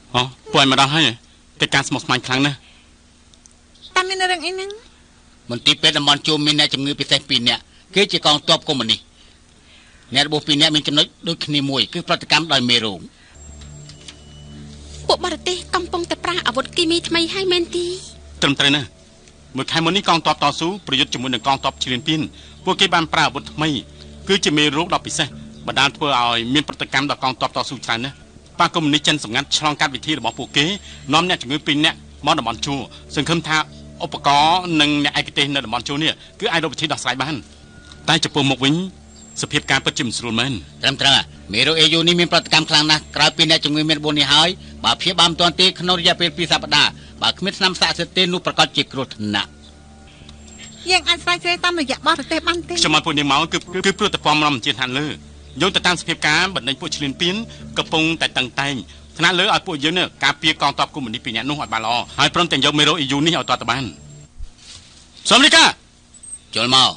อ๋อป่วยมาได้ให้แต่การสมองสมานครั้งนะตามมีเรื่องอีนึงมันตีเป็ดมันจูมินเนี่ยจำเงือไปใส่ปีเนี่ยคือจะกองตบก็มันนี่เนี่ยระบบปีเนี่ยมีจำนวนโดยคณีมวยคือปฏิกรรมโดยเมรุพวกบารตีกำปองแต่ปลาอาวุธกีมีทำไมให้เมนตีตรมใจนะเมื่อใครมันนี่กองตบต่อสู้ประยุทธ์จมูกหนึ่งกองตบชิลินปินพวกกีบานปลาอาวุธไม่คือจะมีรูปดอกปิเซ่บัดดาลเพื่อเอามีปฏิกรรมต่อกองตบต่อสู้ใจนะป้าก็มันนี่เจนสำงัดฉลองการวิธีระบบพวกกีน้อมเนี่ยจมูกปีเนี่ยมอดบอลชูซึ่งคำท้าอุปกรณ์หนึ่งในไอคิเตในบอลชูเนี่ยคือไอโดวิธีดอกสายบ้านใต้จะปูหมกวิ่งสเปียบการประจิมสรุนมันตรมตระเมรุเอยูนี่มีปฏิกรรมครั้งนะกลายเป็นเนี่ยจมูกเมรุบนี่หายบาเพียบามตัวตีขนมยาเป็นปีศาจดาบาขมิดน้ำสะเสตนุประกอบจิกรุธนะยังอันใส่ใจตามระยะบอลเตะบันตีชมาพูดในเมาคือเพื่อแต่ความรำเจียนหันเลยยกแต่ตามสเปียบการบัดในพวกชิลินปินกระปงแต่ต่างแต่งขณะเลยเอาพวกเยอะเนี่ยการเปียกองตอบกุมนี่ปีเนี่ยนุ่งหอยบาลอหายพร้อมแต่งยกเมรุเอยูนี่เอาตัวตะบันสมริกาจลมา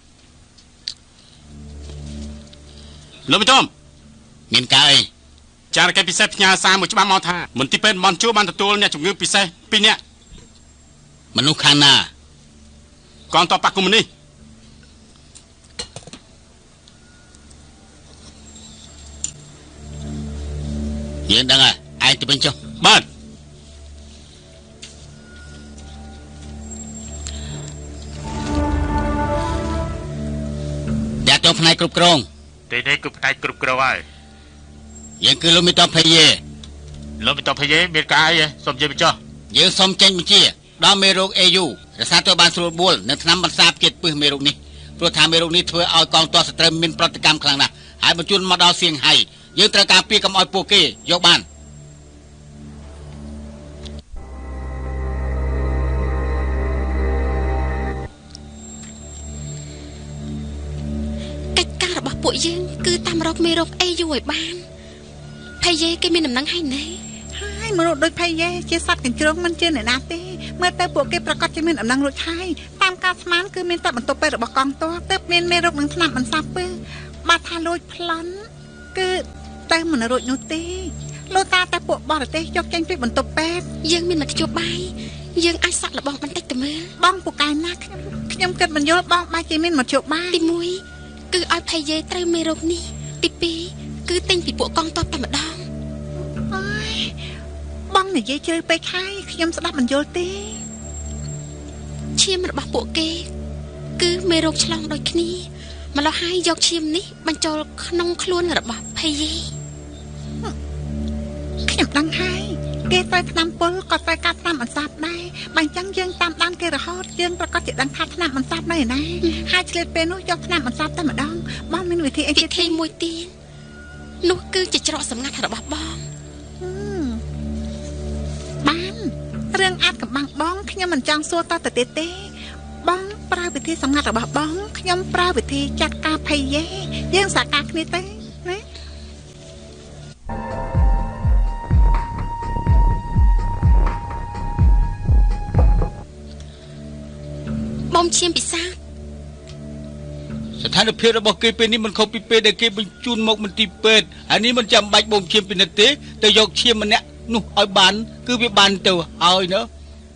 ลมต้มมินกายจารย์แกพิเศษพิญญาสามมุจบ้านมอท่ามันที่เป็นมอนชั่วบ้านตัวเนี่ยจงเงือพิเศษปีเนี่ยมนุษย์ขานากองต่อปักกุมนี่ยืนดังอ่ะไอ้ที่เป็นเจ้าบ้านอยากตัวพนัยกรุบกรองแต่ในกรุบไทยกรุบกระวายยังคือลมิตอพเยลมิตอพเยเมียกายสมเจมิจ้ายังสมเจนมิเจียดาวเมรุเอยูรักษาตัวบานสรุปบุลในทนำบรรษาเกียรติปืนเมรุนี้โปรธาเมรุนี้เถื่อเอากองตัวสตรีมมินปฏิกรรมครั้งน่ะหายบรรจุมาดาวเสียงไห้ยังตระการปีกำอ้อยโปเกยกบ้านកិច្ចការរបស់ពួកយើងគឺតាមរកមេរោគអេយូឲ្យបានភ័យយេគេមានដំណឹងឲ្យណែហើយមនុស្សដូចភ័យយេជាសត្វកញ្ជ្រោងមិនជាអ្នកណាទេមើលទៅពួកគេប្រកាសជាមានដំណឹងរួចហើយតាមការស្មានគឺមានតែបន្ទប់ពេទ្យរបស់កងទ័ពទើបមានមេរោគនឹងថ្នាំបន្សាបពើបាត់ថាលួចប្លន់គឺតែមិនរួចនោះទេលោកតាតែពួកបរទេសយកចេញពីបន្ទប់ពេទ្យយើងមានមកជួបបាយយើងអាចសាក់លបងបន្តិចទៅមើលបងពូកែណាខ្ញុំគិតមិនយល់បងបែរជាមានមកជួបបាយទី1គឺឲ្យភ័យយេត្រូវមេរោគនេះទី2គឺទិញពីពួកកងទ័ពតែម្ដងអើយបងនិយាយជ្រៅពេកហើយខ្ញុំស្ដាប់មិនយល់ទេឈាមរបស់ពួកគេគឺមេរោគឆ្លងដូចគ្នាម្ល៉េះហើយយកឈាមនេះបញ្ចូលក្នុងខ្លួនរបស់ភ័យយេខ្ញុំដឹងហើយគេត្រូវថ្នាំពុលក៏ត្រូវការថ្នាំបន្សាបដែរបើអញ្ចឹងយើងតាមដានគេរហូតយើងប្រកាសជាដឹងថាថ្នាំបន្សាបនៅឯណាហើយឆ្លៀតពេលនោះយកថ្នាំបន្សាបតែម្ដងបងមានវិធីអីទៀតវិធីមួយទៀតនោះគឺជាច្រកសម្ងាត់របស់បងបានរឿងអាចកំបាំងបងខ្ញុំមិនចង់សួរតទៅទៀតទេបងប្រើវិធីសម្ងាត់របស់បងខ្ញុំប្រើវិធីចាត់ការភ័យយេយើងសហការគ្នាទៅណាបងឈាមពិសាស្ថានភាពរបស់គេពេលនេះមិនខុសពីពេលដែលគេបញ្ជូនមកមន្ទីរពេទ្យហើយនេះមិនចាំបាច់បងឈាមពីនេះទេទៅយកឈាមម្នាក់នោះឲ្យបានគឺវាបានទៅហើយណា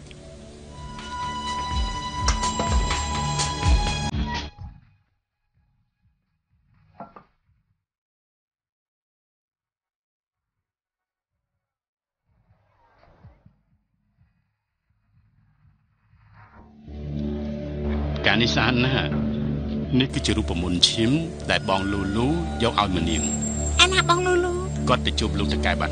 การนิสานนะนี่คือรูปมนต์ชิมแต่บองลูลูยกเอามาเนียงอันน่ะบองลูลูก็จะจูบลูกตะกายบ้าน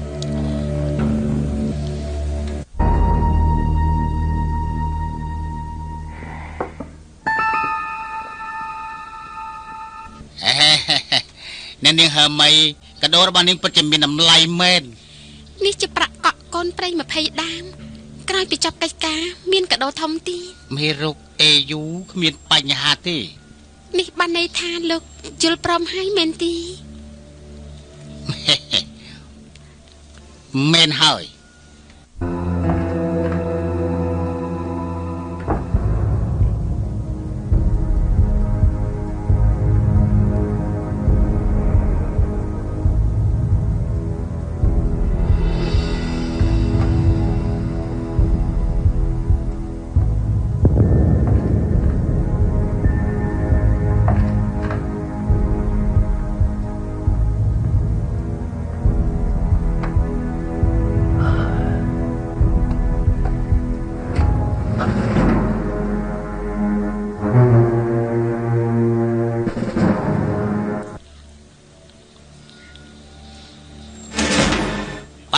นั่นนี่เหรอไม่กระโดดบ้านนี้ประจำมีน้ำลายเม็ดนี่จะประกอบก้นเปรย์มาพยดามกลายไปจับไก่กาเมียนกระโดดทอมตีเมรุเอยูเมียนปัญหาตีนี่บ้านในทานลูกจุลปรอมให้เมนตีเมนหาย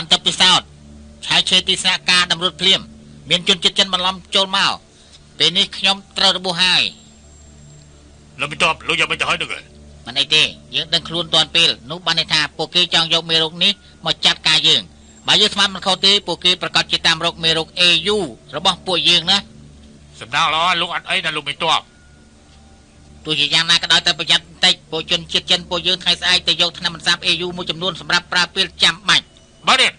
បន្ទាប់ពីសោតឆាយឆេទីស្នាក់ការតម្រួតភ្លាមមានជនចិត្តចិនបន្លំចូលមកពេលនេះខ្ញុំត្រូវរបួសហើយលោកបន្ទាប់លោកយកមិនទៅហើយនឹងមិនអីទេយើងដឹងខ្លួនទាន់ពេលនោះបានន័យថាពួកគេចង់យកមេរោគនេះមកចាត់ការយើងបើយើងស្មានមិនខុសទេពួកគេប្រកាសជាតាមរកមេរោគ AU របស់ពួកយើងណាសំដៅល្អលោកអត់អីណាលោកបន្ទាប់ទោះជាយ៉ាងណាក៏ដោយតែប្រយ័ត្នបន្តិចពួកជនជាតិចិនពួកយើងថ្ងៃស្អែកទៅយកថ្នាំបន្សាប AU មួយចំនួនសម្រាប់ប្រើពេលចាំបាច់បើនេះ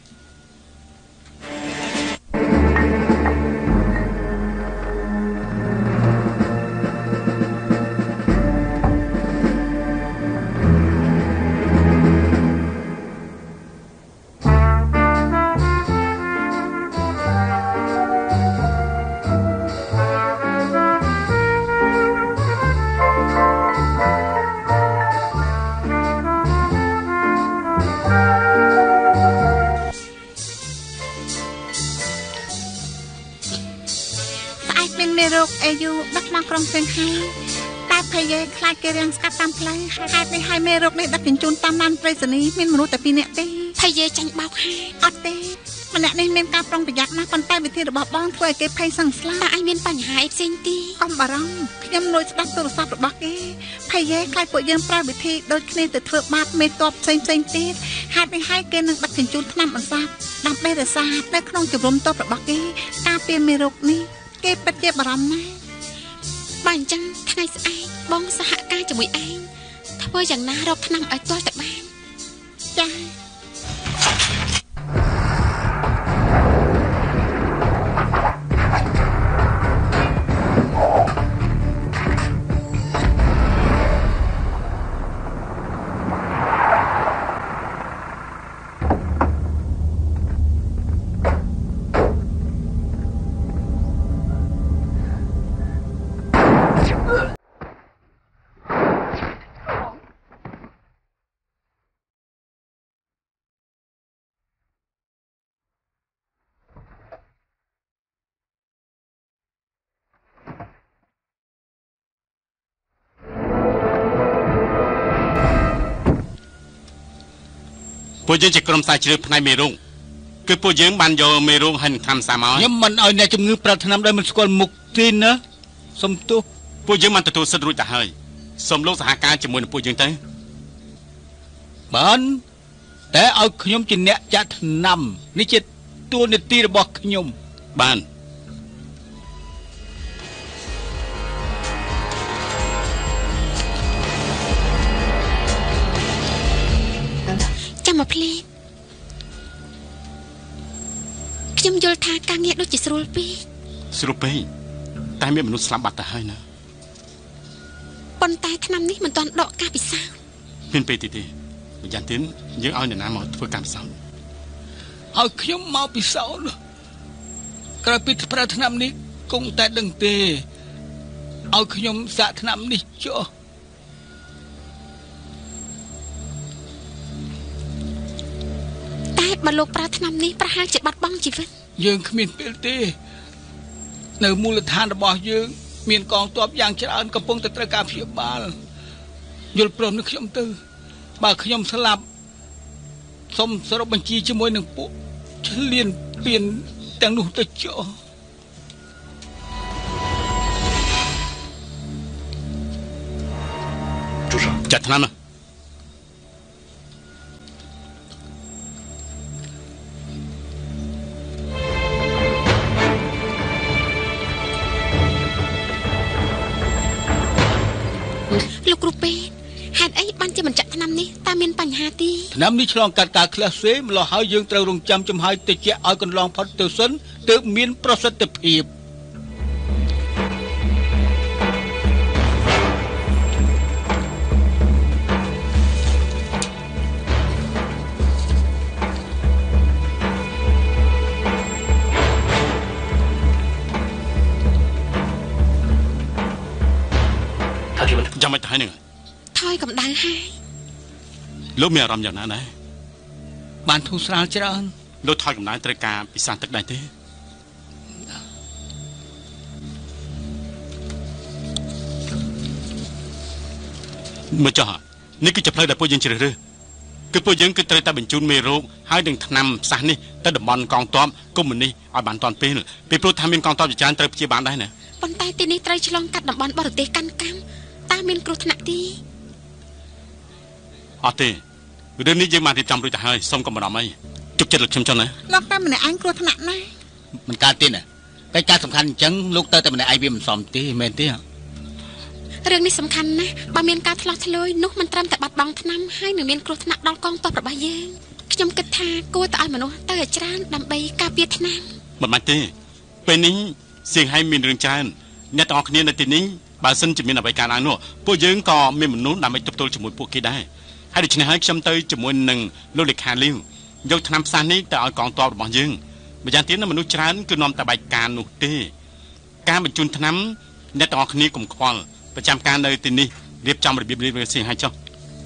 AU ដឹកមកក្រុងសៀងហៃតែភ័យខ្លាចគេរាំងស្កាត់តាមផ្លូវហេតុនេះហើយមេរោគនេះដឹកជញ្ជូនតាមឡានប្រៃសណីមានមនុស្សតែ2នាក់ទេភ័យចាញ់បោកហើយអត់ទេម្នាក់នេះមានការប្រុងប្រយ័ត្នណាស់ប៉ុន្តែវិធីរបស់បងធ្វើឲ្យគេភ័យសឹងស្លាប់តែអញមានបញ្ហាអីផ្សេងទីកុំបារម្ភខ្ញុំលួចស្ដាប់ទូរស័ព្ទរបស់គេភ័យខ្លាចពួកយើងប្រើវិធីដូចគ្នាទៅធ្វើបាបមេតបផ្សេងទៀតហេតុនេះហើយគេនឹងដឹកជញ្ជូនថ្នាំបន្សាបដើម្បីរក្សានៅក្នុងជំរំតបរបស់គេការពារមេរោគនេះគេពិតជាបារម្ភណាស់បើអញ្ចឹងថ្ងៃស្អែកបងសហការជាមួយឯងធ្វើយ៉ាងណារកថ្នាំឲ្យទាល់តែបានចា៎ពួកយើងជាក្រុមសាជ្រើសផ្នែកមេរោគគឺពួកយើងបានយកមេរោគហើយនឹងថ្នាំសាមកខ្ញុំមិនឲ្យអ្នកជំងឺប្រើថ្នាំដែលមិនស្គាល់មុខទេណាសុំទោសពួកយើងបានទទួលសិទ្ធិរួចទៅហើយសូមលោកសហការជាមួយនឹងពួកយើងទៅបានតែឲ្យខ្ញុំជាអ្នកចាក់ថ្នាំនេះជាតួនាទីរបស់ខ្ញុំបានមកភ្លេងខ្ញុំយល់ថាការងារដូចជាស្រួលពេកតែមានមនុស្សស្លាប់បាត់ទៅហើយណាប៉ុន្តែឆ្នាំនេះមិនទាន់ដកការពិសោធន៍មានពេលទេម្យ៉ាងទៀតយើងឲ្យអ្នកណាមកធ្វើការពិសោធន៍ឲ្យខ្ញុំមកពិសោធន៍ក្រោយពីប្រើឆ្នាំនេះគង់តែដឹងទេឲ្យខ្ញុំសាកឆ្នាំនេះចុះបើលោកប្រើថ្នាំនេះប្រហែលជាបាត់បង់ជីវិតយើងគ្មានពេលទេនៅមូលដ្ឋានរបស់យើងមានកងទ័ពយ៉ាងច្រើនកំពុងតែត្រូវការព្យាបាលយល់ព្រមនឹងខ្ញុំទៅបើខ្ញុំស្លាប់សូមសរុបបញ្ជីជាមួយនឹងពួកឆ្លៀនពៀនទាំងនោះទៅចុះចាត់ថ្នាំណាលោកគ្រូពេទ្យហេតុអីបានជាមិនចាក់ថ្នាំនេះតើមានបញ្ហាទេថ្នាំនេះឆ្លងកាត់ការក្លាស់សេម្ល៉េះហើយយើងត្រូវរងចាំចំហាយតិចឲ្យកន្លងផុតទៅសិនទើបមានប្រសិទ្ធភាពចាំមិនទៅហើយនឹងថយកម្ដៅហើយលោកមានអារម្មណ៍យ៉ាងណាដែរបានធូរស្រាលច្រើនលោកថយកម្ដៅត្រូវការពិសាទឹកដែរទេមើលចុះនេះគឺជាផ្លូវដែលពួកយើងជ្រើសរើសគឺពួកយើងគឺត្រូវតែបញ្ជូនមេរោគហើយនឹងថ្នាំផ្សះនេះទៅតំបន់កងទ័ពកុម្មុយនីសឲ្យបានទាន់ពេលពីព្រោះថាមានកងទ័ពជាច្រើនត្រូវព្យាបាលដែរណាប៉ុន្តែទីនេះត្រូវឆ្លងកាត់តំបន់បរទេសកាន់កាំតើមានគ្រោះថ្នាក់ទេអត់ទេរឿងនេះយើងបានរៀបចំរួចទៅហើយសូមកុំបារម្ភអីជប់ចិត្តលោកខ្ញុំចុះណាលោកតែម្នាក់ឯងគ្រោះថ្នាក់ណាមិនកើតទេណាតែការសំខាន់អញ្ចឹងលោកទៅតែម្នាក់ឯងវាមិនសមទេមែនទេរឿងនេះសំខាន់ណាស់បើមានការឆ្លោះឆ្លើយនោះមិនត្រឹមតែបាត់បង់ថ្នាំហើយនឹងមានគ្រោះថ្នាក់ដល់កងទ័ពរបស់យើងខ្ញុំគិតថាគួរតែឲ្យមនុស្សទៅឲ្យច្រើនដើម្បីការពារថ្នាំមិនបាច់ទេពេលនេះសៀងហៃមានរឿងច្រើនអ្នកទាំងអស់គ្នានៅទីនេះបើសិនជាមានអ្វីកើតឡើងនោះពួកយើងក៏មានមនុស្សដើម្បីទប់ទល់ជាមួយពួកគេដែរហើយដូច្នេះហើយខ្ញុំទៅជាមួយនឹងលោកលេខាលីវយកថ្នាំផ្សះនេះទៅឲ្យកងទ័ពរបស់យើងម្យ៉ាងទៀតមនុស្សច្រើនគឺនាំតែបែកការនោះទេការបញ្ជូនថ្នាំអ្នកទាំងអស់គ្នាកុំខ្វល់ប្រចាំការនៅទីនេះរៀបចំរបៀបរៀបរយសៀងហៃចុះ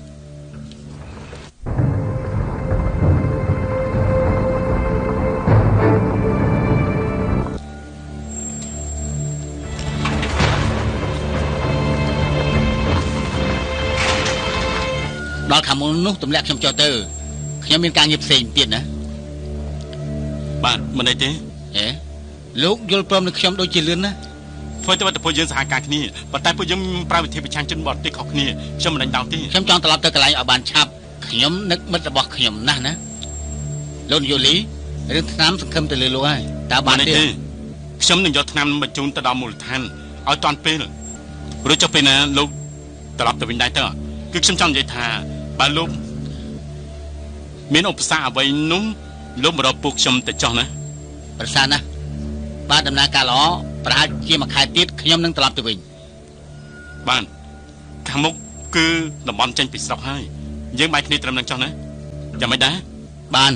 ដល់ខាងមុននោះទម្លាក់ខ្ញុំចុះទៅខ្ញុំមានការងារផ្សេងទៀតណាបាទមិនអីទេហេលោកយល់ព្រមនឹងខ្ញុំដូចជាលឿនណាធ្វើទៅពួកយើងសហការគ្នាប៉ុន្តែពួកយើងប្រើវិធីប្រឆាំងជនបរទេសខុសគ្នាខ្ញុំមិនដាច់ដោទេខ្ញុំចង់ត្រឡប់ទៅកន្លែងឲ្យបានឆាប់ខ្ញុំនឹកមិត្តរបស់ខ្ញុំណាស់ណាលោកយូលីរឿងថ្នាំសង្ឃឹមទៅលើលោកហើយតើបានទេខ្ញុំនឹងយកថ្នាំបញ្ជូនទៅដល់មូលដ្ឋានឲ្យតាន់ពេលរួចចុះពេលណាលោកត្រឡប់ទៅវិញដែរទៅគឺខ្ញុំចង់និយាយថាបើលោកមានឧបសគ្គអ្វីនោះលោកមករកពួកខ្ញុំទៅចោះណាប្រសាណាបាទដំណើរការល្អប្រហែលជាមួយខែទៀតខ្ញុំនឹងត្រឡប់ទៅវិញបាទខាងមុខគឺតំបន់ចេញពីស្រុកហើយយើងបែកគ្នាត្រឹមនឹងចោះណាយ៉ាងម៉េចដែរបាន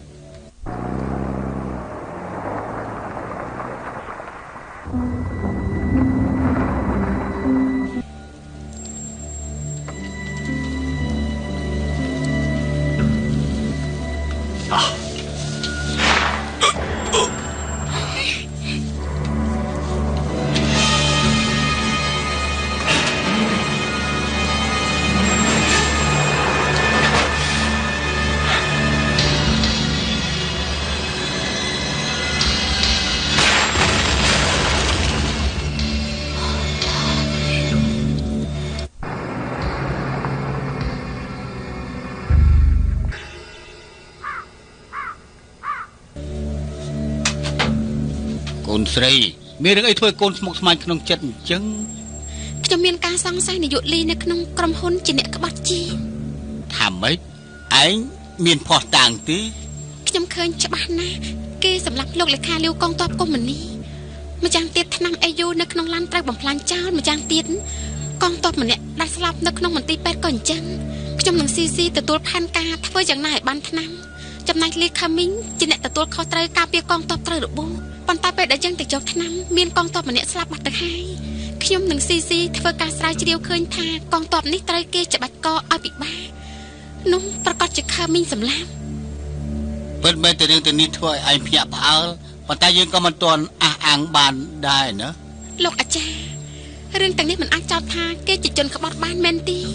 កូនស្រីមានរឿងអីធ្វើកូនស្មុគស្មាញក្នុងចិត្តអញ្ចឹងខ្ញុំមានការសង្ស័យនាយកលីនៅក្នុងក្រុមហ៊ុនជាអ្នកក្បត់ជីថាម៉េចឯងមានភ័ស្តុតាងទេខ្ញុំឃើញច្បាស់ណាស់គេសម្រាប់លោកលេខាលាវកងទ័ពកុម្មុយនីម្យ៉ាងទៀតថ្នាំអេយូនៅក្នុងឡានត្រូវបំផ្លាញចោលម្យ៉ាងទៀតកងទ័ពម្នាក់ដាច់ស្លាប់នៅក្នុងមន្ទីរពេទ្យក៏អញ្ចឹងខ្ញុំនឹងស៊ីទទួលផែនការធ្វើយ៉ាងណាឲ្យបានថ្នាំចំណែកលីខាមីងជាអ្នកទទួលខុសត្រូវការពារកងទ័ពត្រូវរបួសប៉ុន្តែពេលដែលយើងទៅយកថ្នាំមានកងទ័ពម្នាក់ស្លាប់បាត់ទៅហើយខ្ញុំនឹងធ្វើការស្រាវជ្រាវឃើញថាកងទ័ពនេះត្រូវគេច្បាច់កឲ្យពិបាកនោះប្រកាសជាខាមីងសម្លាប់ពិតមែនតែរឿងទាំងនេះធ្វើឲ្យឯងភ្ញាក់ផ្អើលប៉ុន្តែយើងក៏មិនទាន់អះអាងបានដែរណាលោកអាចារ្យរឿងទាំងនេះមិនអាចចោទថាគេជាជនក្បត់បានមែនទេ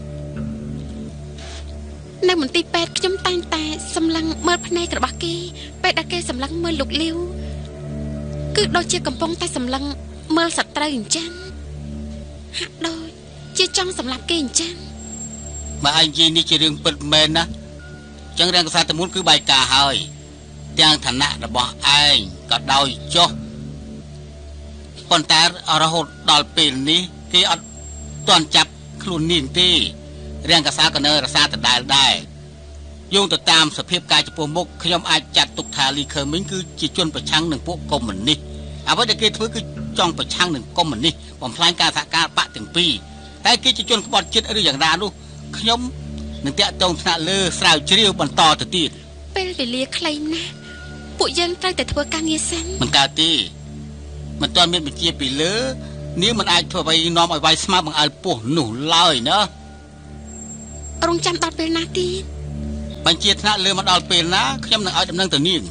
នៅមន្ទីរពេទ្យខ្ញុំតែងតែសម្លឹងមើលភ្នែករបស់គេពេលដែលគេសម្លឹងមើលលោកលាវគឺដូចជាកំពុងតែសម្លឹងមើលសត្រូវអញ្ចឹងហាក់ដូចជាចង់សម្លាប់គេអញ្ចឹងបើឯងនិយាយនេះជារឿងពិតមែនណាចឹងរាងកសាតមុនគឺបាយការហើយទាំងឋានៈរបស់ឯងក៏ដោយចុះប៉ុន្តែរហូតដល់ពេលនេះគេអត់ទាន់ចាប់ខ្លួននាងទេរាងកសាក៏នៅរសាដដែលដែរយោងទៅតាមសភាពកាយចំពោះមុខខ្ញុំអាចចាត់ទុកថាលីខឺមីងគឺជាជនប្រឆាំងនឹងពួកកុម្មុយនីសអ្វីដែលគេធ្វើគឺចង់ប្រឆាំងនឹងកុម្មុយនីសបំផ្លាញការសហការបកទាំងពីរតែគេជាជនក្បត់ចិត្តឬយ៉ាងណានោះខ្ញុំនឹងតាក់ទងថ្នាក់លើស្រាវជ្រាវបន្តទៅទៀតពេលវេលាខ្លីណាស់ពួកយើងត្រូវតែធ្វើការងារសិនមិនកើតទេមិនទាន់មានបញ្ជាពីលើនាងមិនអាចធ្វើអ្វីនាំឲ្យវាយស្មើបង្អើលពោះនោះឡើយណារងចាំដល់ពេលណាទៀតបញ្ជាថ្នាក់លើមកដល់ពេលណាខ្ញុំនឹងឲ្យដំណឹងទៅនាង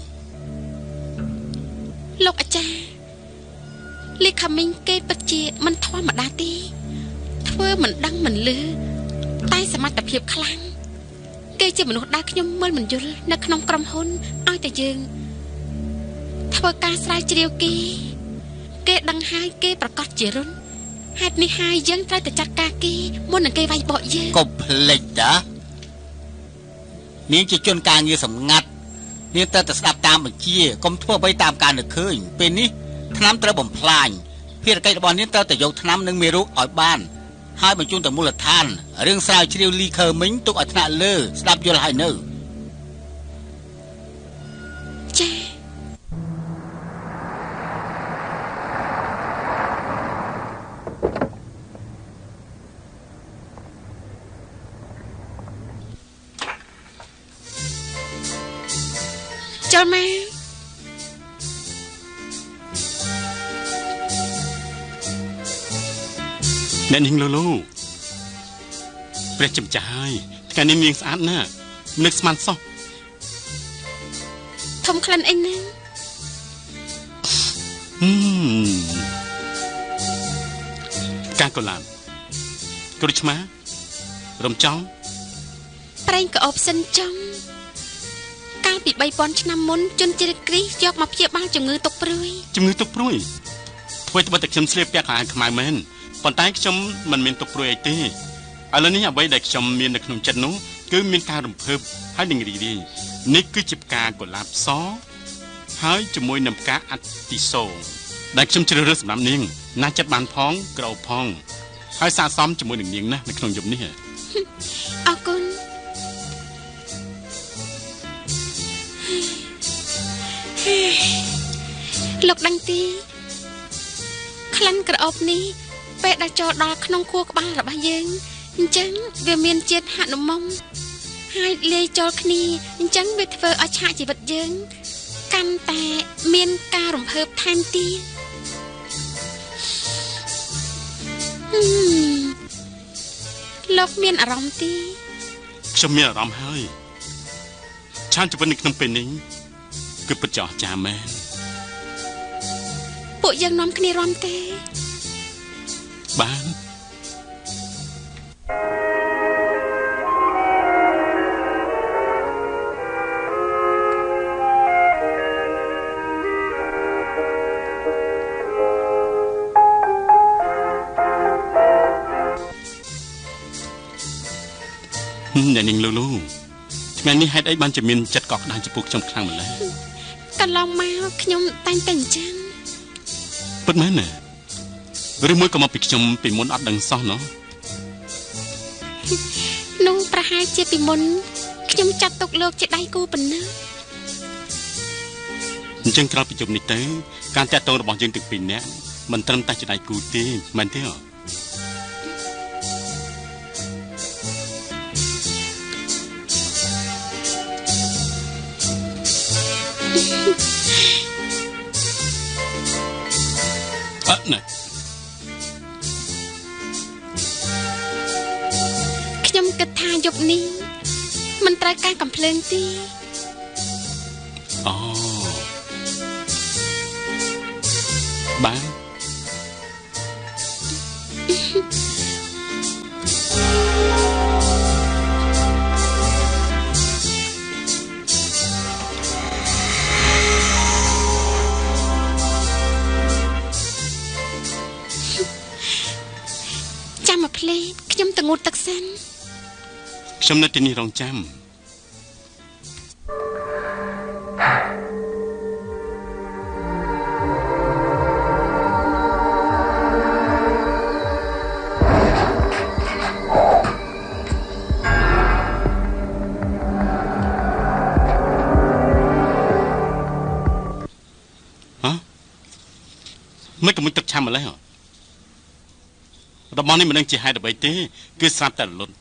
លោកអាចារ្យលីខាមីងគេពិតជាមិនធម្មតាទេធ្វើមិនដឹងមិនលឺតែសមត្ថភាពខ្លាំងគេជាមនុស្សដែលខ្ញុំមើលមិនយល់នៅក្នុងក្រុមហ៊ុនឲ្យតែយើងធ្វើការស្រាវជ្រាវគេដឹងហើយគេប្រកាសជារុនហេតុនេះហើយយើងត្រូវតែចាត់ការគេមុននឹងគេវាយបកយើងកុំភ្លេចតានាងជាជនការងារសម្ងាត់នាងត្រូវតែស្ដាប់តាមបញ្ជាកុំធ្វើអ្វីតាមការនឹកឃើញពេលនេះថ្នាំត្រូវបំផ្លាញភារកិច្ចរបស់នាងត្រូវតែយកថ្នាំនិងមេរោគឲ្យបានហើយបញ្ជូនទៅមូលដ្ឋានរឿងស្រាវជ្រាវលីខឺមីងទុកឲ្យថ្នាក់លើស្ដាប់យល់ហើយនៅចាចូលមកអ្នកនាងលូលូព្រះចម្ចាស់ហើយថ្ងៃនេះនាងស្អាតណាស់នឹកស្មានសោះធំក្លិនអីណាការកូឡានគ្រូឆ្មារំចង់ប្រេងក្អប់សិនចំកាលពី 3000 ឆ្នាំមុនជនជាតិគ្រីស្ទយកមកព្យាបាលជំងឺទុកព្រួយធ្វើត្បិតតែខ្ញុំស្លៀកពាក់ខោអាវខ្មៅមែនប៉ុន្តែខ្ញុំមិនមានទុកព្រួយអីទេឥឡូវនេះអ្វីដែលខ្ញុំមាននៅក្នុងចិត្តនោះគឺមានការរំភើបហើយនឹងរីករាយនេះគឺជាផ្កាកុលាបសហើយជាមួយនឹងផ្កាអាទីសូដែលខ្ញុំជ្រើសរើសសម្រាប់នាងណាស់ចិត្តបានផងក្រអូបផងហើយស័ក្តិសមជាមួយនឹងនាងណាស់នៅក្នុងយប់នេះអរគុណលោកដឹងទេក្លិនក្រអូបនេះពេលដែលចូលដល់ក្នុងខួរក្បាលរបស់យើងអញ្ចឹងវាមានជាតិហនុមុំហើយលាយចូលគ្នាអញ្ចឹងវាធ្វើឲ្យឆាកជីវិតយើងកាន់តែមានការរំភើបថែមទៀតលោកមានអារម្មណ៍ទេខ្ញុំមានអារម្មណ៍ហើយឆានជីវិតនៅក្នុងពេលនេះគឺពិតជាអស្ចារ្យមែនពួកយើងនាំគ្នារំទេបានអ្នកនាងលូលូថ្ងៃនេះហេតុអីបានជាមានចិត្តកក់ក្ដៅចំពោះខ្ញុំខ្លាំងម្ល៉េះកន្លងមកខ្ញុំតែងតែអញ្ចឹងពិតមែនណាឬមួយក៏មកពីខ្ញុំពីមុនអត់ដឹងសោះណោះនោះប្រហែលជាពីមុនខ្ញុំចាត់ទុកលោកជាដៃគូប៉ុណ្ណាអញ្ចឹងក្រោយពីជុំនេះទៅការតាក់ទងរបស់យើងទាំងពីរនាក់មិនត្រឹមតែជាដៃគូទេមែនទេអត់ណាខ្ញុំគិតថាយប់នេះមិនត្រូវការកំភ្លើងទេអូបានចាំមកភ្លេចខ្ញុំទៅងូតទឹកសិនខ្ញុំនៅទីនេះរងចាំមិនក៏មិនទឹកឆាំម្លេះរបស់នេះមិនដឹងជាហេតុអ្វីទេគឺស្រាប់តែរលត់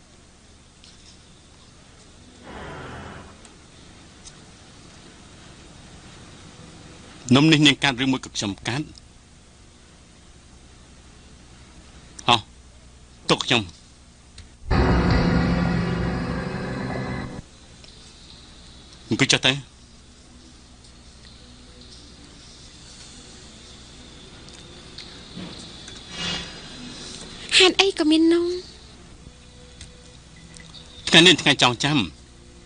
នំនេះនាងកាត់ឬមួយក៏ខ្ញុំកាត់ហោះទុកខ្ញុំអង្គុយចុះទៅហេតុអីក៏មាននំថ្ងៃនេះថ្ងៃចងចាំ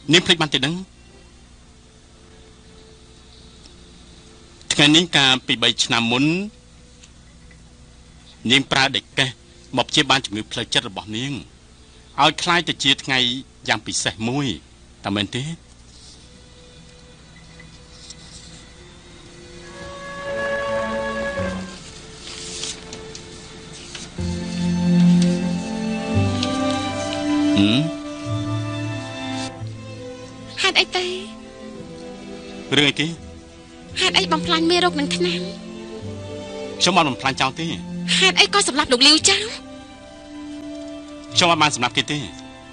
នាងភ្លេចបានទេដឹងថ្ងៃនេះកាលពី3ឆ្នាំមុននាងប្រើដេកកេះមកព្យាបាលជំងឺផ្លូវចិត្តរបស់នាងឲ្យคล้ายទៅជាថ្ងៃយ៉ាងពិសេសមួយតើមែនទេហេតុអីទេរឿងអីគេហេតុអីបំផ្លាញមេរោគនឹងថ្នាំខ្ញុំមិនបំផ្លាញចោលទេហេតុអីក៏សម្លាប់លោកលាវចោលខ្ញុំអត់បានសម្លាប់គេទេ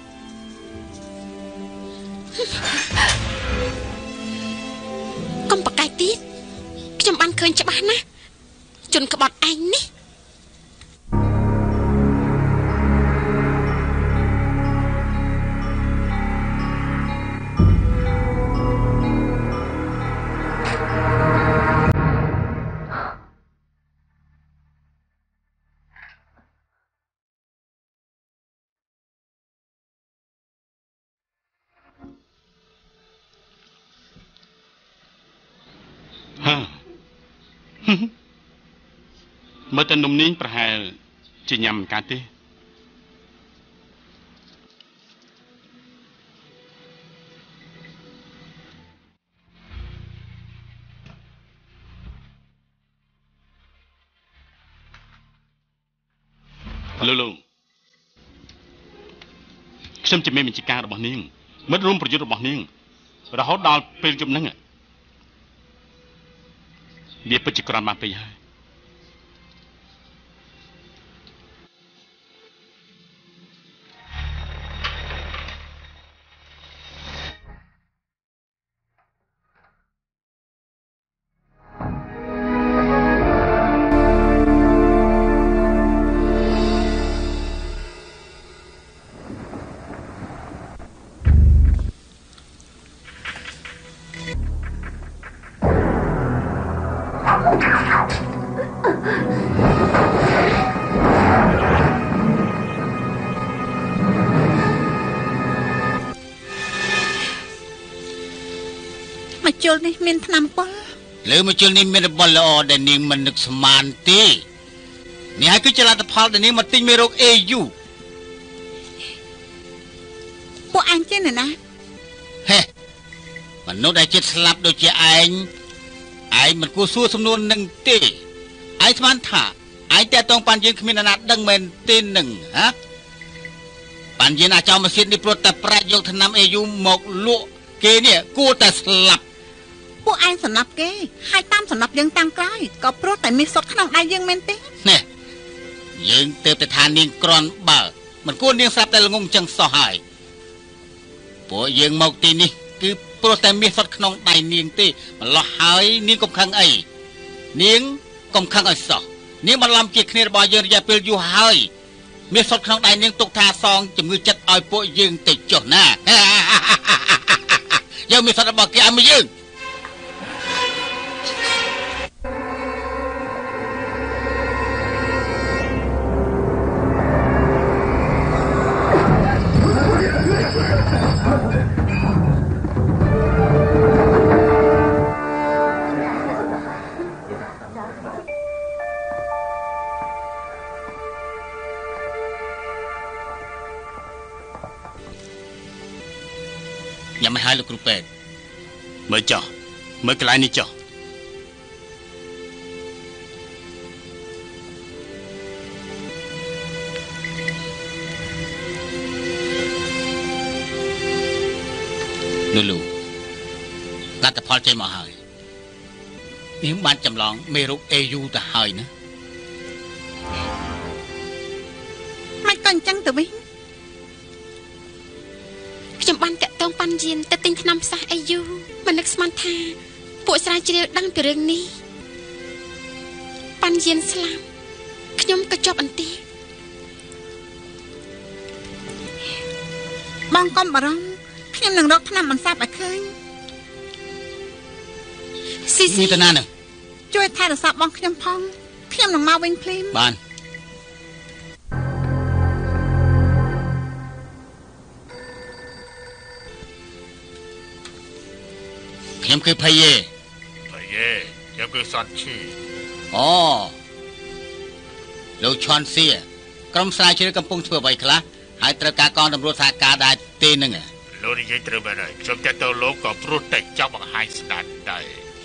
កុំប្រកែកទៀតខ្ញុំបានឃើញច្បាស់ណាស់ជនក្បត់ឯងនេះមើលទៅនំនាងប្រហែលជាញ៉ាំមិនកើតទេលោកខ្ញុំជាមេបញ្ជាការរបស់នាងមិត្តរួមប្រយុទ្ធរបស់នាងរហូតដល់ពេលយប់ហ្នឹងវាពិតជាក្រាន់បានពេកហើយមកជុលនេះមានថ្នាំពុលលើមកជុលនេះមានរបបល្អដែលនាងមិននឹកស្មានទេនេះហើយគឺជាលទ្ធផលដែលនាងមកទិញមេរោគ AU ពួកអញចេះណាហេមនុស្សដែលចិត្តស្លាប់ដូចជាឯងមិនគួរសួរសំណួរនឹងទេឯងស្មានថាឯងតែតងប៉ាន់យើងគ្មានអ្នកណាដឹងមែនទេនឹងហ៎ប៉ាន់យើងអាចោមកសៀតនេះព្រោះតែប្រាច់យកថ្នាំ AU មកលក់គេនេះគួរតែស្លាប់ពួកឯងសំណាប់គេហើយតាមសំណាប់យើងតាមក្រោយក៏ព្រោះតែមានសុទ្ធក្នុងដៃយើងមែនទេណែយើងទៅតែថានាងក្រន់បើមិនគួរនាងស្រាប់តែល្ងងចឹងសោះហើយពួកយើងមកទីនេះគឺព្រោះតែមានសុទ្ធក្នុងដៃនាងទេម្លោះហើយនាងកុំខឹងអីនាងកុំខឹងឲ្យសោះនាងបន្លំជាគ្នារបស់យើងរយៈពេលយូរហើយមានសុទ្ធក្នុងដៃនាងទុកថាសងជំងឺចិត្តឲ្យពួកយើងទៅចុះណាយើងមានសុទ្ធរបស់គេឲ្យមកយើងយ៉ាងមិនហើយលោកគ្រូពេទ្យមើលចុះមើលកន្លែងនេះចុះលោកលទ្ធផលចេញមកហើយនាងបានចម្លងមេរោគ AU ទៅហើយណាមិនក៏អញ្ចឹងទៅវិញខ្ញុំបានតាក់ទងប៉ាន់យានទៅទិញថ្នាំផ្សះ AU មិននឹកស្មានថាពួកស្រាវជ្រាវដឹងពីរឿងនេះប៉ាន់យានស្លាប់ខ្ញុំក៏ជាប់អន្ទាបងកុំបារម្ភខ្ញុំនឹងរកថ្នាំបន្សាបឲ្យឃើញស៊ីតាណានឹងជួយថែរក្សាបងខ្ញុំផងខ្ញុំនឹងមកវិញភ្លាមបានខ្ញុំគឺភ័យទេខ្ញុំគឺសនឈីអូលោកឈន់សៀក្រុមស្រាវជ្រាវកំពុងធ្វើអ្វីខ្លះហើយត្រូវការកងតម្រួតសហការដែរទេនឹងលោកនិយាយត្រូវមែនហើយខ្ញុំចាត់ទៅលោកក៏ព្រោះតែចង់បង្ហាញស្ដាប់ដែរ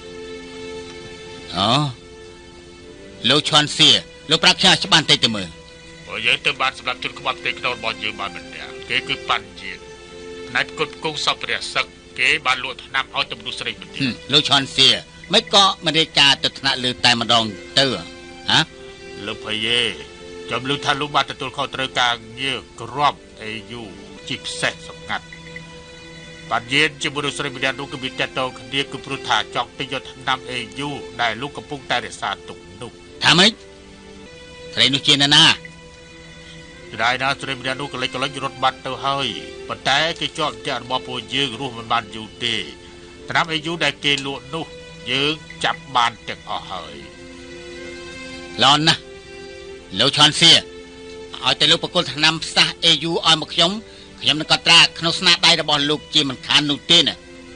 អូលោកឈន់សៀលោកប្រាប់ខ្ញុំច្បាស់បន្តិចទៅមើលបើយើងទៅបានសម្រាប់ជនក្បត់ផ្ទៃក្នុងរបស់យើងបានមិនដែរគេគឺប៉ាន់ជាតិណែតគុតគង់សពព្រះសឹកគេបានលក់ថ្នាំឲ្យទៅមនុស្សស្រីបន្តិចលោកឈន់សៀមិនក៏មិនរាយការណ៍ទៅថ្នាក់លើតែម្ដងទៅហ៎លោកភ័យខ្ញុំឮថាលោកបានទទួលខុសត្រូវការងារក្របអេយូជាពិសេសសម្ងាត់បានយានជាមនុស្សស្រីម្នាក់នោះគឺមានតតគ្នាគឺព្រោះថាចង់ទៅយកថ្នាំអេយូដែលលោកកំពុងតែរក្សាទុកនោះថាម៉េចស្រីនោះជាណាដែរណាស្រីម្នាក់នោះក៏លេចរត់បាត់ទៅហើយប៉ុន្តែគេជាប់ចាក់របស់ពួកយើងរស់មិនបានយូរទេថ្នាំអេយូដែលគេលក់នោះយើងចាប់បានទាំងអស់ហើយឡនណាលោកឈន់សៀឲ្យតែលោកប្រគល់ថ្នាំផ្សះអេយូឲ្យមកខ្ញុំនឹងកត់ត្រាក្នុងស្នាដៃរបស់លោកជាមិនខាននោះទេណា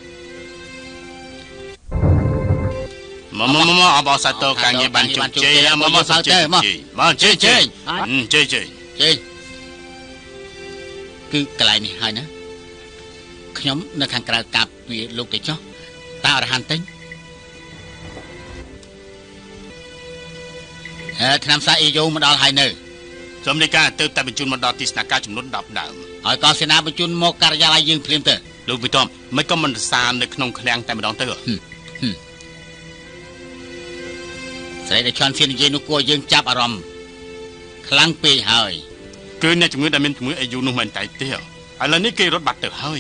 មកអបអសាទរការងារបានជោគជ័យមកសាទរមកជ័យគឺកន្លែងនេះហើយណាខ្ញុំនៅខាងក្រៅកាប់វាលោកទៅចុះតើអរហន្តទេថ្នាំផ្សះអេយូមកដល់ហើយនៅសូមរាយការណ៍ទៅតែបញ្ជូនមកដល់ទីស្នាក់ការចំនួន10ដើមហើយកងសេនាបញ្ជូនមកការិយាល័យយើងភ្លាមទៅលោកវិទមមិនក៏មិនរសានៅក្នុងឃ្លាំងតែម្ដងទៅស្រីដែលឈន់សៀននិយាយនោះគួរយើងចាប់អារម្មណ៍ខ្លាំងពេកហើយគឺអ្នកជំងឺដែលមានជំងឺអាយុនោះមិនតែទេឥឡូវនេះគេរត់បាត់ទៅហើយ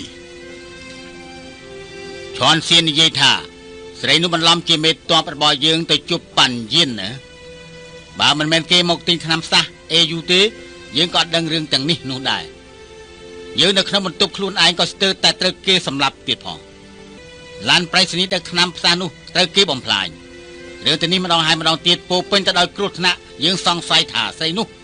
ឈន់សៀននិយាយថាស្រីនោះបន្លំជាមេតបរបស់យើងទៅជួបប៉ាន់យៀនណាបើមិនមែនគេមកទិញថ្នាំផ្សះអេយូទេយើងក៏អត់ដឹងរឿងទាំងនេះនោះដែរយើងនៅក្នុងបន្ទប់ខ្លួនឯងក៏ស្ទើរតែត្រូវគេសម្លាប់ទៀតផងឡានប្រៃសណីដែលថ្នាំផ្សះនោះត្រូវគេបំផ្លាញរឿងទៅនេះម្ដងហើយម្ដងទៀតពោពេញទៅដោយគ្រោះថ្នាក់យើងសង្ស័យថាស្អីនោះ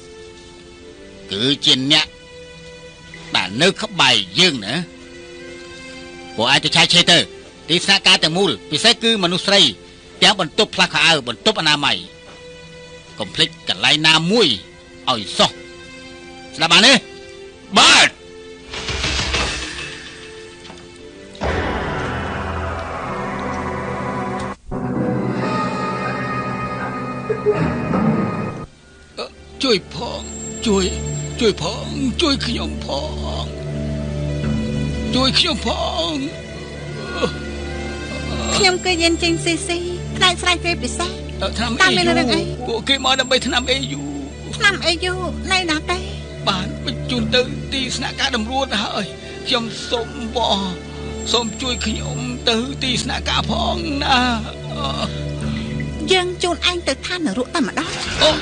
គឺជាអ្នកដែលនៅក្បែរយើងណាពួកឯងទៅឆែកឆេរទៅទីស្នាក់ការទាំងមូលពិសេសគឺមនុស្សស្រីទាំងបន្ទប់ផ្លាស់ខោអាវបន្ទប់អនាម័យកុំភ្លេចកន្លែងណាមួយឲ្យសោះស្ដាប់បានទេបាទជួយផងជួយផងជួយខ្ញុំផងជួយខ្ញុំផងខ្ញុំគឺយានចេញស៊ីផ្នែកស្រ័យពេលពិសេសតាមមានរឿងអីពួកគេមកដើម្បីថ្នាំអេយូនៅណាទេបានបញ្ជូនទៅទីស្នាក់ការតម្រួតហើយខ្ញុំសូមជួយខ្ញុំទៅទីស្នាក់ការផងណាយើងជូនឯងទៅឋាននរកតែម្ដង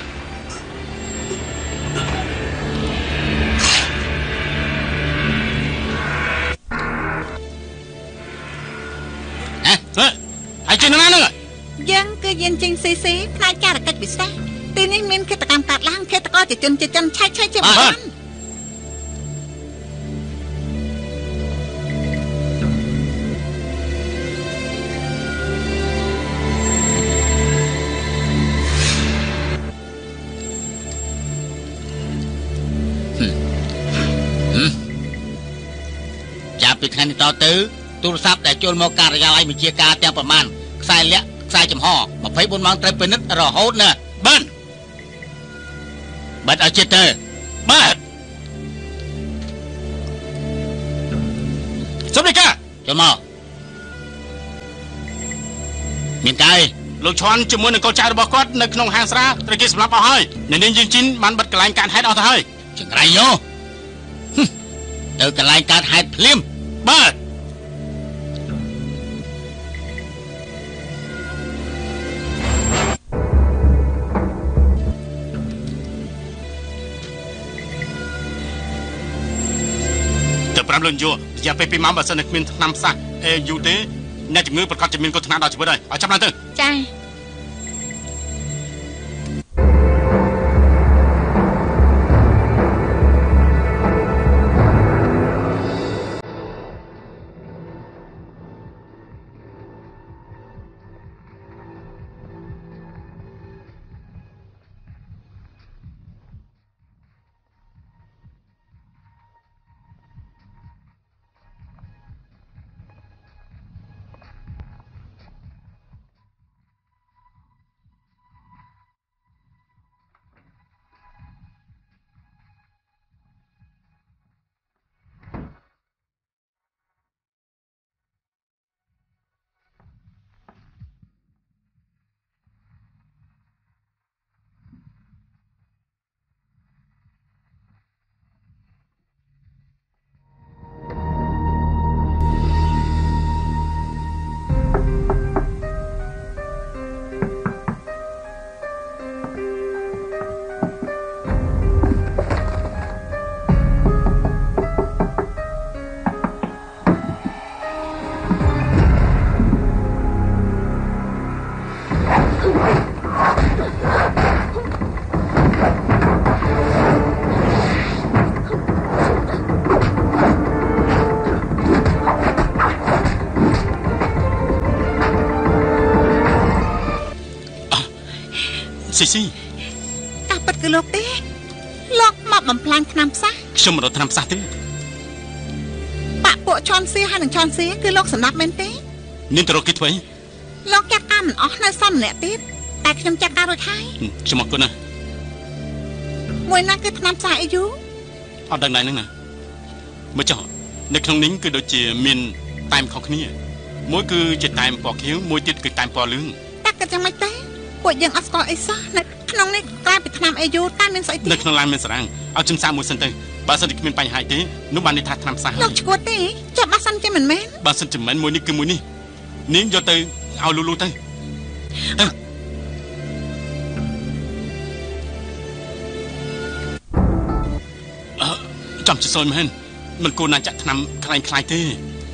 ហើយជាណានោះយើងគឺយានចេញស៊ីផ្នែកការកិច្ចពិសេសទីនេះមានកិច្ចកម្មកាត់ឡើងឃាតករជាជនឆែកជាបានចាប់ពីថ្ងៃនេះតទៅទូរស័ព្ទដែលចូលមកការិយាល័យបញ្ជាការទាំងប្រមាណខ្សែលាក់ខ្សែចំហ24ម៉ោងត្រូវពិនិត្យរហូតណាបានបាត់ឲ្យចិត្តទៅបាទសុំនេះកាចូលមកមានកាយលោកឈន់ជាមួយនឹងកូនចៅរបស់គាត់នៅក្នុងហាងស្រាត្រូវគេសម្លាប់អស់ហើយអ្នកនាងយើងជីនបានបិទកន្លែងកើតហេតុអស់ទៅហើយចង្រៃយោទៅកន្លែងកើតហេតុភ្លាមបាទ5លឿនយូររយៈពេល2ម៉ោងបើសិនតែគ្មានថ្នាំផ្សះអេយូទេអ្នកជំងឺប្រកាសជាមានគ្រោះថ្នាក់ដល់ជីវិតហើយឲ្យចាប់ឡើងទៅចាស៊ីការពិតគឺលោកទេលោកមកបំផ្លាញថ្នាំផ្សះខ្ញុំមិនរត់ថ្នាំផ្សះទេបាក់ពួកឈន់សៀហើយនឹងឈន់សៀគឺលោកសម្រាប់មែនទេនាងទៅរកគេធ្វើលោកចាត់ការមិនអស់នៅសន្នៈទៀតតែខ្ញុំចាត់ការរួចហើយខ្ញុំអរគុណណាមួយណាគឺថ្នាំផ្សះអីយូអត់ដឹងដែរហ្នឹងណាមើលចុះនៅក្នុងនេះគឺដូចជាមានតែមខុសគ្នាមួយគឺជាតែមពណ៌ខៀវមួយទៀតគឺតែមពណ៌លឿងតែក៏យ៉ាងម៉េចទេពួកយើងអត់ស្គាល់អីសោះនៅក្នុងនេះកលายពីថ្នាំអីយូតែមានស្អីទៀតនៅក្នុងឡានមានសារ៉ាំងឲ្យខ្ញុំសាកមួយសិនទៅបើសិនជាគ្មានបញ្ហាទេនោះបានន័យថាថ្នាំផ្សះលោកឈួតទេចាំបើសិនជាមិនមែនបើសិនជាមិនមួយនេះគឺមួយនេះនាងយកទៅឲ្យលូទៅចាំជិះសយមែនមិនគួរណាចាក់ថ្នាំខ្លាំងខ្លាយទេ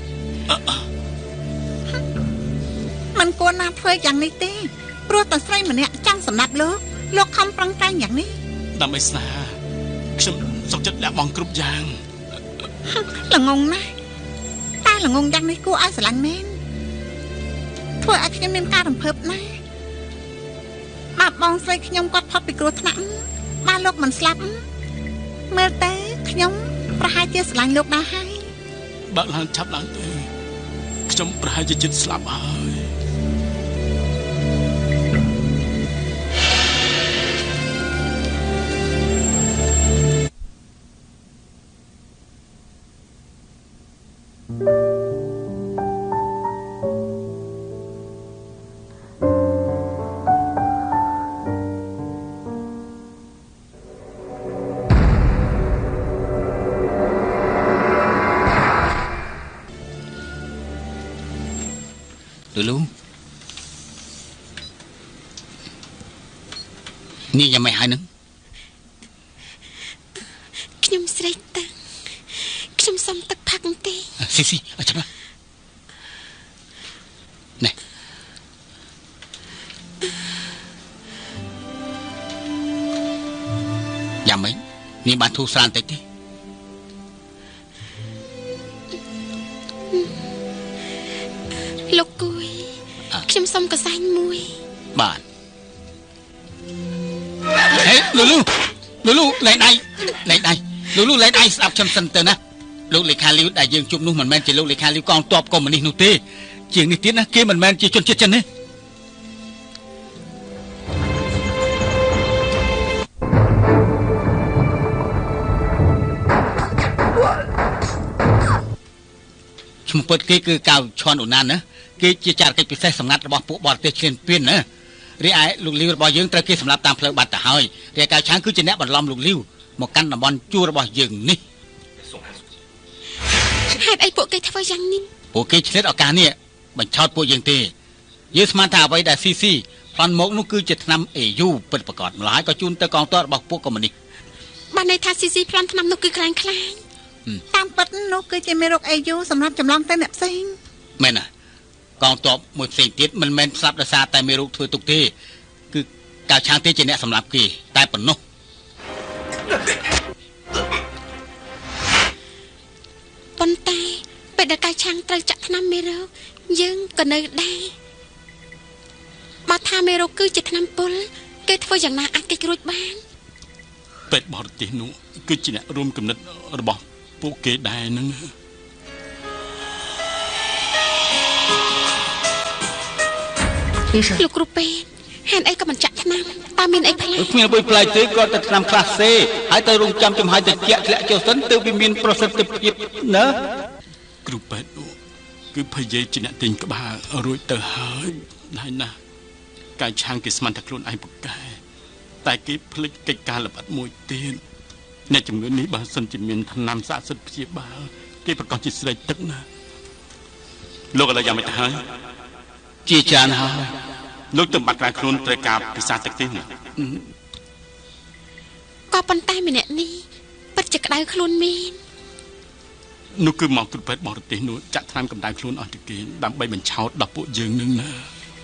មិនគួរណាធ្វើយ៉ាងនេះទេព្រោះតែស្រីម្នាក់ចង់សម្រាប់លោកខំប្រឹងប្រែងយ៉ាងនេះដើម្បីស្នេហាខ្ញុំសុខចិត្តលះបង់គ្រប់យ៉ាងល្ងងណាស់តែល្ងងយ៉ាងនេះគួរឲ្យស្រឡាញ់មែនធ្វើឲ្យខ្ញុំមានការរំភើបណាស់បាទបងស្រីខ្ញុំគាត់ផុតពីគ្រោះថ្នាក់បាទលោកមិនស្លាប់មើលទៅខ្ញុំប្រហែលជាស្រឡាញ់លោកដែរហើយបើឡើងឆាប់ឡើងទៅខ្ញុំប្រហែលជាចិត្តស្លាប់ហើយលូនេះយ៉ាងម៉េចហើយនឹងខ្ញុំស្រេកតាំងខ្ញុំសុំទឹកផឹកទេស៊ីចាំនេះយ៉ាងម៉េចនេះបានធូរស្រាលបន្តិចទេលោកគួយខ្ញុំសុំកសែងមួយបាទហេលូលូលែងដៃលូលែងដៃស្ដាប់ខ្ញុំសិនទៅណាលោកលេខាលីវដែលយើងជួបនោះមិនមែនជាលោកលេខាលីវកងទ័ពកុម្មុយនីសនោះទេជាងនេះទៀតណាគេមិនមែនជាជនជាតិចិនទេឈ្មោះពិតគេគឺកៅឈន់អូណានណាគេជាចារកិច្ចពិសេសសម្ងាត់របស់ពួកបរទេសឈ្លានពានណារីឯលោកលីវរបស់យើងត្រូវគេសម្លាប់តាមផ្លូវបាត់ទៅហើយរាយកៅឆាងគឺជាអ្នកបន្លំលោកលីវមកកាន់តំបន់ជួររបស់យើងនេះហេតុអីពួកគេធ្វើយ៉ាងនេះពួកគេឆ្លៀតឱកាសនេះបញ្ឆោតពួកយើងទេយើងស្មានថាអ្វីដែលស៊ីប្លន់មកនោះគឺជាថ្នាំអេយូពិតប្រាកដម្ល៉េះក៏ជូនទៅកងទ័ពរបស់ពួកកុម្មុយនីសបានន័យថាស៊ីប្លន់ថ្នាំនោះគឺខ្លាំងតាមពិតនោះគឺជាមេរោគអេយូសម្រាប់ចម្លងទៅអ្នកផ្សេងមែនណាកងទ័ពមួយផ្សេងទៀតមិនមែនស្លាប់ដោយសារតែមេរោគធ្វើទុកទេគឺកៅឆាងទេជាអ្នកសម្លាប់គេតែប៉ុណ្ណោះប៉ុន្តែពេលដែលកៅឆាងត្រូវចាក់ថ្នាំមេរោគយើងក៏នៅដែរបើថាមេរោគគឺជាថ្នាំពុលគេធ្វើយ៉ាងណាអាចគេចរួចបានពេទ្យបរទេសនោះគឺជាអ្នករួមគំនិតរបស់ពួកគេដែរហ្នឹងលោកគ្រូពេទ្យហេតុអីក៏មិនចាក់ថ្នាំតើមានអីផ្លែគ្មានអ្វីផ្លែទេគាត់តែថ្នាំខ្លះសេហើយទៅរងចាំចំហាយទៅជាក់ធ្លាក់ចូលសិនទើបវាមានប្រសិទ្ធភាពណាគ្រូពេទ្យនោះគឺភយាជាអ្នកទិញក្បាលរួចទៅហើយហើយណាកាយឆាងគេស្មានតែខ្លួនឯងពូកែតែគេភ្លេចកិច្ចការល្បិតមួយទៀតអ្នកជំងឺនេះបើសិនជាមានថ្នាំស័ក្តិសិទ្ធិព្យាបាលគេប្រកាសជាស្រេកទឹកណាលោកឥឡូវយ៉ាងម៉េចទៅហើយជាច្រើនហើយលោកទៅបាត់ក្រៅខ្លួនត្រូវការពិសាទឹកទេណាក៏ប៉ុន្តែម្នាក់នេះពិតជាក្តៅខ្លួនមែននោះគឺមកគ្រូពេទ្យបរទេសនោះចាក់ថ្នាំកម្ដៅខ្លួនអស់ទៅគេដើម្បីបញ្ឆោតដល់ពួកយើងនឹងណា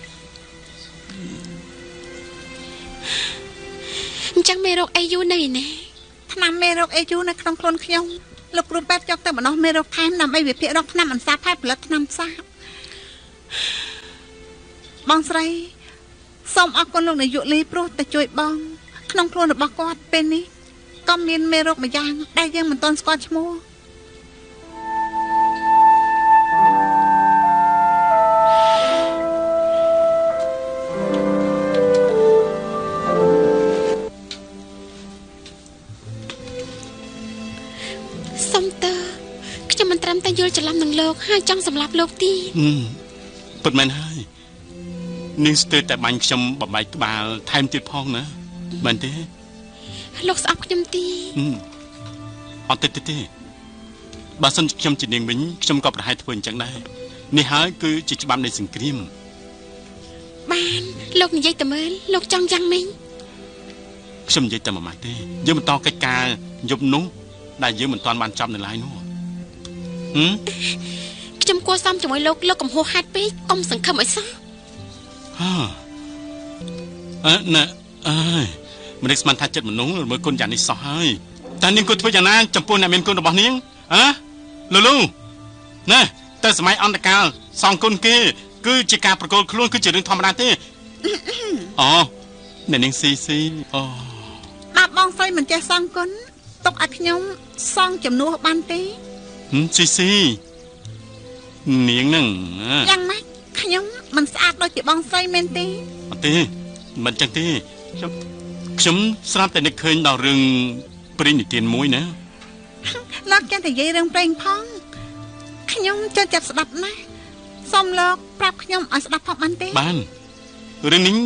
អញ្ចឹងមេរោគអេយូនៅឯណាថ្នាំមេរោគអេយូនៅក្នុងខ្លួនខ្ញុំលោកគ្រូពេទ្យចុកទៅបណ្ដោះមេរោគថែមដើម្បីវិភាគរកថ្នាំអន្សាផែផលិតថ្នាំសាបបងស្រីសូមអរគុណលោកនាយកលីព្រោះតែជួយបងក្នុងខ្លួនរបស់គាត់ពេលនេះក៏មានមេរោគមួយយ៉ាងដែលយើងមិនទាន់ស្គាល់ឈ្មោះសុំតើខ្ញុំមិនត្រឹមតែយល់ច្រឡំនឹងលោកហើយចង់សម្លាប់លោកទេពិតមែនហើយនាងស្ទើរតែបាញ់ខ្ញុំបំបែកក្បាលថែមទៀតផងណាមែនទេលោកស្អប់ខ្ញុំទេអត់ទេបើសិនខ្ញុំជានាងវិញខ្ញុំក៏ប្រហែលធ្វើអញ្ចឹងដែរនេះហើយគឺជាច្បាប់នៃសង្គ្រាមបានលោកនិយាយទៅមើលលោកចង់យ៉ាងម៉េចខ្ញុំនិយាយតែមួយម៉ាត់ទេយើងបន្តកិច្ចការយប់នោះដែលយើងមិនទាន់បានចប់នៅឡើយនោះខ្ញុំគួរសមជាមួយលោកកំហួសហេតុពេកកុំសង្ឃឹមឲ្យសោះណាមិននឹកស្មានថាចិត្តមនុស្សមើលគុណយ៉ាងនេះសោះហើយតែនាងគួរធ្វើយ៉ាងណាចំពោះអ្នកមានគុណរបស់នាងលូណាតែសម័យអន្តរកាលសងគុណគេគឺជាការប្រកល់ខ្លួនគឺជារឿងធម្មតាទេអ្នកនាងស៊ីបាបបងស្រីមិនចេះសងគុណទុកឲ្យខ្ញុំសងចំនួនបានទេស៊ីនាងហ្នឹងយ៉ាងម៉េចខ្ញុំមិនស្អាតដូចជាបងស្រីមែនទេអត់ទេមិនចឹងទេខ្ញុំស្រាប់តែនឹកឃើញដល់រឿងព្រេងនិទានមួយណាលោកចាំតែនិយាយរឿងព្រេងផងខ្ញុំចូលចិត្តស្ដាប់ណាស់សូមលោកប្រាប់ខ្ញុំឲ្យស្ដាប់ផងបានទេបានរឿងនេះ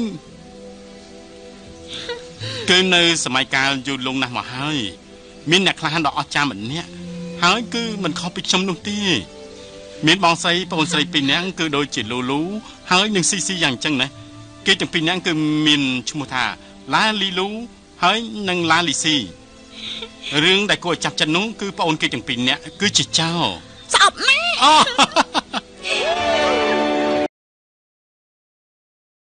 គឺនៅសម័យកាលយូរលង់ណាស់មកហើយមានអ្នកក្លាហានដ៏អស្ចារ្យម្នាក់ហើយគឺមិនខុសពីខ្ញុំនោះទេមានបងស្រីប្អូនស្រីពីរនាក់គឺដូចជាលូហើយនឹងស៊ីយ៉ាងចឹងណាគេទាំងពីរនាក់គឺមានឈ្មោះថាឡាលីលូហើយនិងឡាលីស៊ីរឿងដែលគួរចាប់ចិត្តនោះគឺប្អូនគេទាំងពីរនាក់គឺជាចៅស្អប់ណាស់